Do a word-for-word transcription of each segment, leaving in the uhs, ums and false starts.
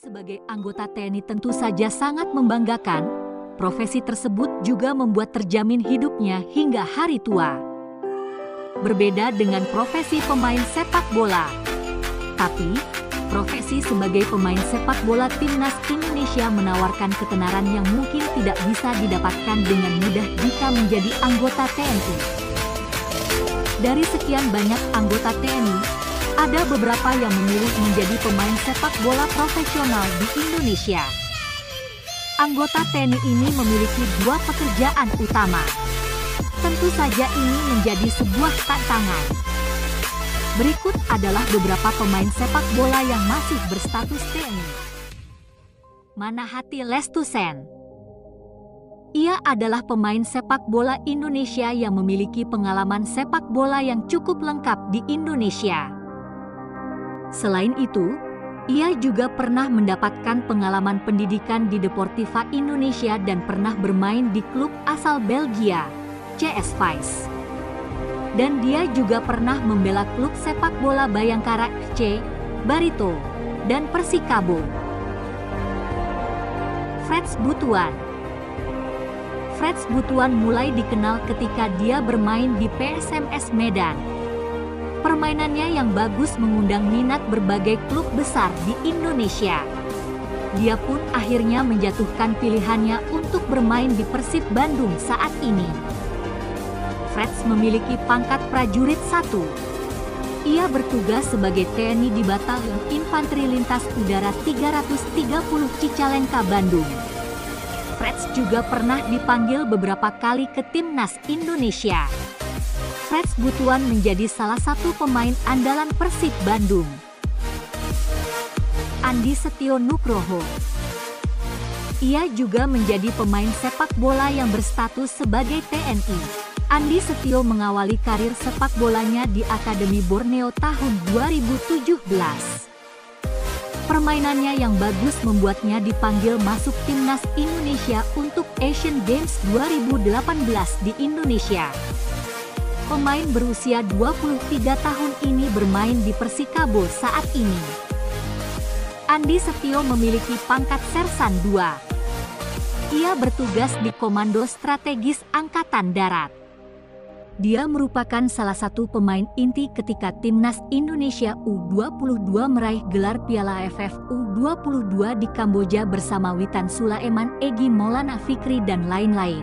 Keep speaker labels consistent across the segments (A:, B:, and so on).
A: Sebagai anggota T N I tentu saja sangat membanggakan. Profesi tersebut juga membuat terjamin hidupnya hingga hari tua. Berbeda dengan profesi pemain sepak bola. Tapi, profesi sebagai pemain sepak bola timnas Indonesia menawarkan ketenaran yang mungkin tidak bisa didapatkan dengan mudah jika menjadi anggota T N I. Dari sekian banyak anggota T N I, ada beberapa yang memilih menjadi pemain sepak bola profesional di Indonesia. Anggota T N I ini memiliki dua pekerjaan utama. Tentu saja ini menjadi sebuah tantangan. Berikut adalah beberapa pemain sepak bola yang masih berstatus T N I. Manahati Lestusen. Ia adalah pemain sepak bola Indonesia yang memiliki pengalaman sepak bola yang cukup lengkap di Indonesia. Selain itu, ia juga pernah mendapatkan pengalaman pendidikan di Deportiva Indonesia dan pernah bermain di klub asal Belgia, C S Vice. Dan dia juga pernah membela klub sepak bola Bayangkara F C, Barito, dan Persikabo. Freds Butuan. Freds Butuan mulai dikenal ketika dia bermain di P S M S Medan. Permainannya yang bagus mengundang minat berbagai klub besar di Indonesia. Dia pun akhirnya menjatuhkan pilihannya untuk bermain di Persib Bandung saat ini. Freds memiliki pangkat prajurit satu. Ia bertugas sebagai T N I di Batalion Infanteri Lintas Udara tiga ratus tiga puluh Cicalengka, Bandung. Freds juga pernah dipanggil beberapa kali ke timnas Indonesia. Freds Butuan menjadi salah satu pemain andalan Persib Bandung. Andi Setio Nugroho. Ia juga menjadi pemain sepak bola yang berstatus sebagai T N I. Andi Setio mengawali karir sepak bolanya di Akademi Borneo tahun dua ribu tujuh belas. Permainannya yang bagus membuatnya dipanggil masuk timnas Indonesia untuk Asian Games dua ribu delapan belas di Indonesia. Pemain berusia dua puluh tiga tahun ini bermain di Persikabo saat ini. Andi Setio memiliki pangkat Sersan dua. Ia bertugas di Komando Strategis Angkatan Darat. Dia merupakan salah satu pemain inti ketika timnas Indonesia U dua puluh dua meraih gelar Piala A F F U dua puluh dua di Kamboja bersama Witan Sulaiman, Egy Maulana Fikri dan lain-lain.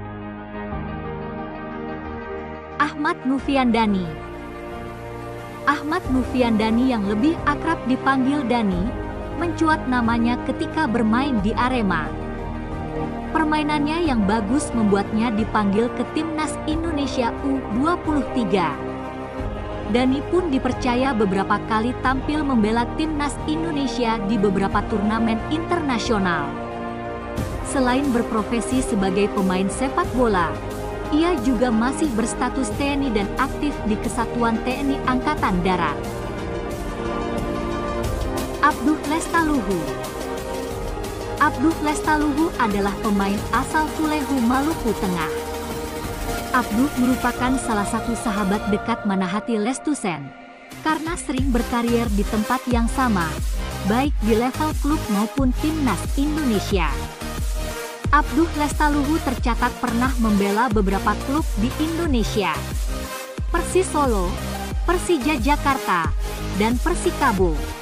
A: Ahmad Nufiandani. Ahmad Nufiandani yang lebih akrab dipanggil Dani, mencuat namanya ketika bermain di Arema. Permainannya yang bagus membuatnya dipanggil ke timnas Indonesia U dua puluh tiga. Dani pun dipercaya beberapa kali tampil membela timnas Indonesia di beberapa turnamen internasional. Selain berprofesi sebagai pemain sepak bola, ia juga masih berstatus T N I dan aktif di Kesatuan T N I Angkatan Darat. Abduh Lestaluhu. Abduh Lestaluhu adalah pemain asal Tulehu, Maluku Tengah. Abduh merupakan salah satu sahabat dekat Manahati Lestusen, karena sering berkarier di tempat yang sama, baik di level klub maupun timnas Indonesia. Abduh Lestaluhu tercatat pernah membela beberapa klub di Indonesia. Persis Solo, Persija Jakarta, dan Persikabo.